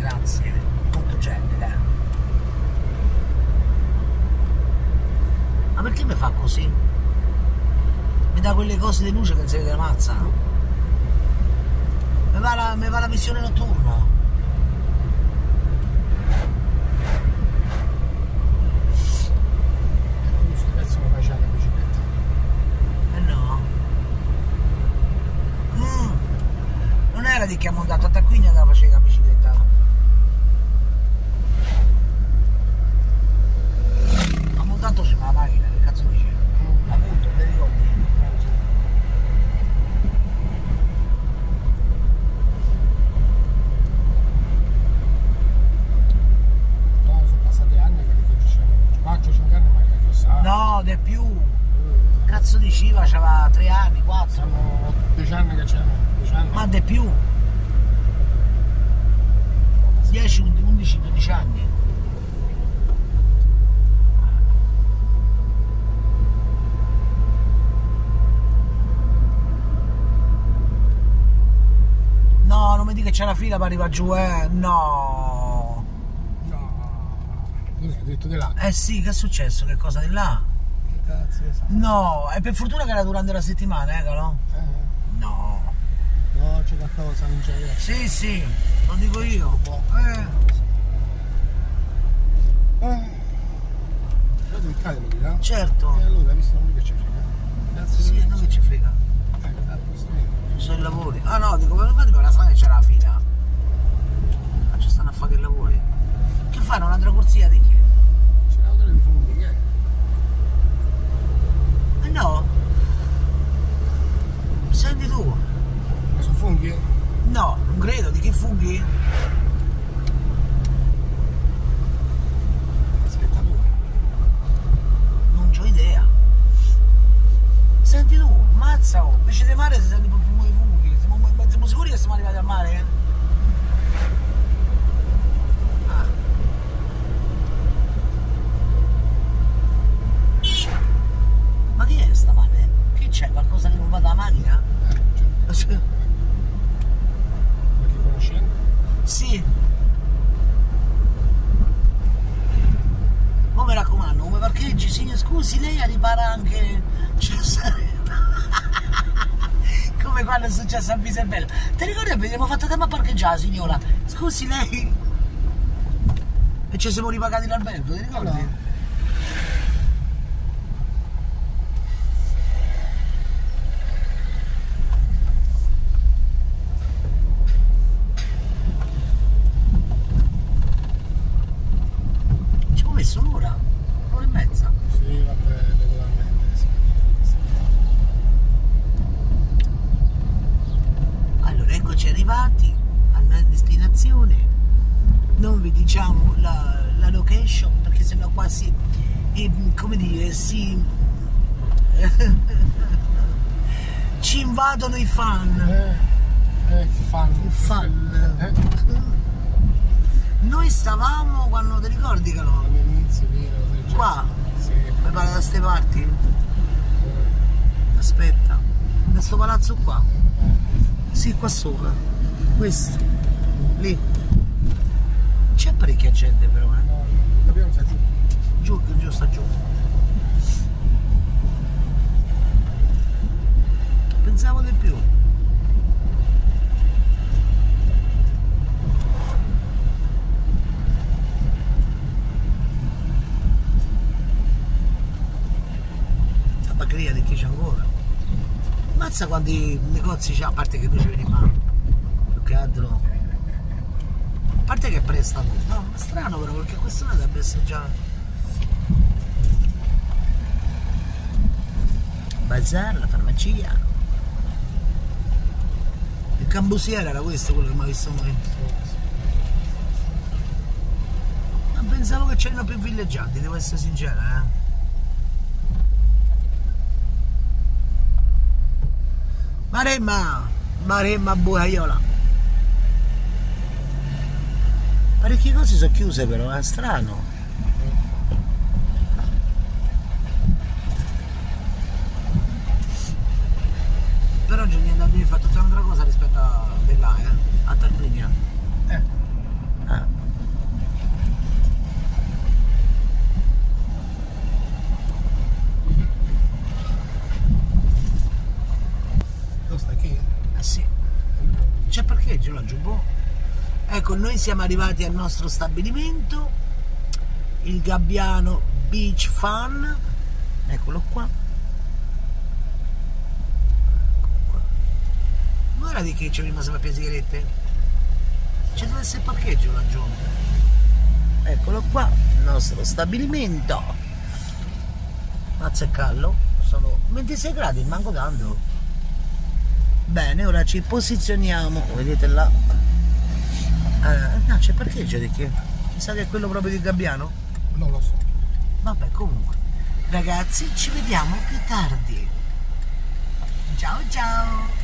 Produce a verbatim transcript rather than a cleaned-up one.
grazie. Molto gentile. Ma perché mi fa così? Mi dà quelle cose di luce che non si vede la mazza? Mi va la, mi va la visione notturna. Questo pezzo mi faceva la bicicletta. Eh no. Mm. Non era di che ha montato a Tacquigna che la faceva la bicicletta. Ha montato c'è la macchina, che cazzo dice? Mm. Appunto, te ricordi? No, sono passati anni che ti dicevano quattro cinque anni ma che sa. No, di più. Cazzo diceva, c'aveva tre anni, quattro. Sono dieci anni che c'erano, dieci anni. Ma di più. dieci, undici, dodici anni. No, non mi dica che c'è la fila per arrivare giù, eh. No. No. Non è detto di là. Eh sì, che è successo? Che cosa di là? Che cazzo ne sai? No, è per fortuna che era durante la settimana, eh, caro? Eh. No. No, c'è qualcosa, non c'è. Sì, sì, lo dico io. Eh. Eh. Però devi cadere, no? Certo. E allora, visto lui che ci frega? Grazie. Sì, non che ci frega. Eh, sì. Ci sono i lavori. Ah no, dico, ma infatti per la strada c'era la fila. Ma ci stanno a fare i lavori. Che fanno? Un'altra corsia di chi? C'è l'autore di funghi, che è? Eh no. Senti tu. Ma sono funghi? No, non credo, di che funghi? Aspetta tu. Non c'ho idea. Senti tu, mazza, oh, pesce di mare si sente proprio come i funghi. Siamo, siamo sicuri che siamo arrivati al mare? Ah. Ma chi è sta mare? Che c'è? Qualcosa che non va dalla macchina? Eh, c'è. Qualche conoscente? Sì. Ma mi raccomando, come parcheggi, signor, scusi, lei ripara anche. Come quando è successo a Bisebella. Ti ricordi che abbiamo fatto tempo a parcheggiare, signora? Scusi, lei. E ci siamo ripagati l'albergo, ti ricordi? No. Ci ho messo un'ora, un'ora e mezza. Sì, vabbè, regolarmente. Sì. Allora, eccoci arrivati alla destinazione. Non vi diciamo la, la location perché sennò qua si, eh, come dire, si ci invadono i fan. Eh, eh, fan. I fan. Eh, Noi stavamo quando ti ricordi che no? all'inizio, lì, lo sai già. Qua? Sì. Mi pare da ste parti? Aspetta, da sto palazzo qua? Sì, qua sopra. Questo. Lì. C'è parecchia gente però, eh. No, dobbiamo stare giù. Giù, giù, sta giù. Pensavo di più. La bagheria di chi c'è ancora. Mazza quanti negozi c'ha, a parte che noi ci veniamo. Più che altro. A parte che prestano. No, è strano però perché quest'ora dovrebbe essere già. Bazar, la farmacia. Il cambusiere era questo quello che mi ha visto noi. Ma pensavo che c'erano più villeggianti, devo essere sincera, eh. Maremma! Maremma bucaiola! Parecchie cose sono chiuse però, è strano. Però oggi mi è andato di fare tutta un'altra cosa rispetto a là, eh, a Tarquinia. Eh. Eh. Eh sì. C'è parcheggio laggiù, boh. Ecco, noi siamo arrivati al nostro stabilimento, il Gabbiano Beach Fun, eccolo qua. Eccolo qua. Guarda di che c'è rimasto per le sigarette. C'è deve essere parcheggio laggiù. Eccolo qua, il nostro stabilimento. Mazza e callo, sono ventisei gradi, manco tanto. Bene, ora ci posizioniamo, vedete là. Eh, no, c'è parcheggio di che? Mi sa che è quello proprio di Gabbiano? Non lo so. Vabbè, comunque. Ragazzi, ci vediamo più tardi. Ciao ciao!